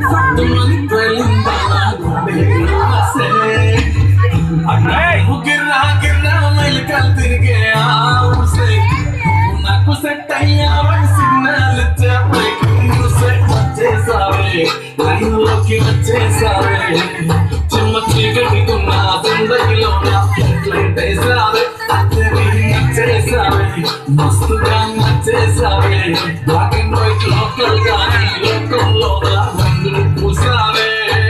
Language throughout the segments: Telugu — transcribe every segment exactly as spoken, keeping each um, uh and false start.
గిర్రా గిర్రా మెలికలు తిరిగే ఆవుసే నాకు సెట్ అయ్యావని సిగ్నల్ ఇచ్చే బ్రేకింగ్ సెట్ వచ్చేసావే లైన్ లోకి వచ్చేసావే చిమ్మ చీకటికున్న జిందగీలో నా ఫ్లడ్ లైట్ వేసావే అద్దరి నచ్చేసావే మస్తుగా నచ్చేసావే బ్లాక్ అండ్ వైట్ లోకల్ గానీ లోకంలో రంగులు పూసావే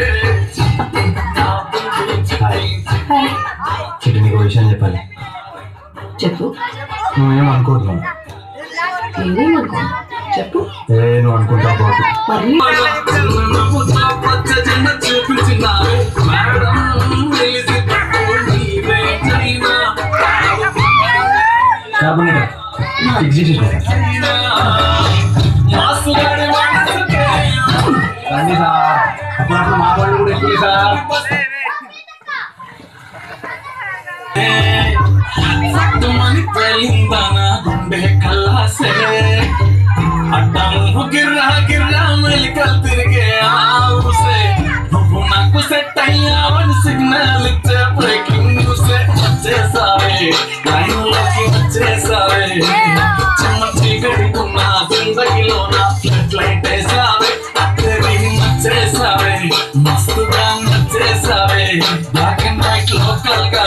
నీకు విషయం చెప్పాలి. చెప్పు. నువ్వేం అనుకోవట్లేదు. నేనేమనుకో చెప్పు. ఏ నువ్వు అనుకుంటా అప్పుడప్పుడు మా వాళ్ళు కూడా ఎక్కువ సార్. గుండె కల్లాసే అడ్డము గిర్రా గిర్రా మెలికలు తిరిగే ఆవుసే నువ్వు నాకు సెట్ అయ్యావని సిగ్నల్ ఇచ్చే బ్రేకింగ్ న్యూస్ వచ్చేసావే లైన్ లోకి వచ్చేసావే చిన్న చీకటికున్న జిందగీలో నా ఫ్లడ్ లైట్ వేసావే అద్దరి నచ్చేసావే మస్తుగా నచ్చేసావే బ్లాక్ అండ్ వైట్ లోకల్ గా